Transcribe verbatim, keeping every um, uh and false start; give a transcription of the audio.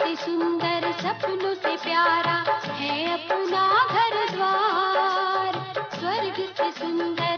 से सुंदर सपनों से प्यारा है अपना घर द्वार, स्वर्ग से सुंदर